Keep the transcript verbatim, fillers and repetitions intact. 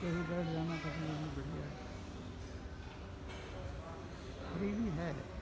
तो ही बैठ जाना कभी भी बढ़िया है। फ्री भी है।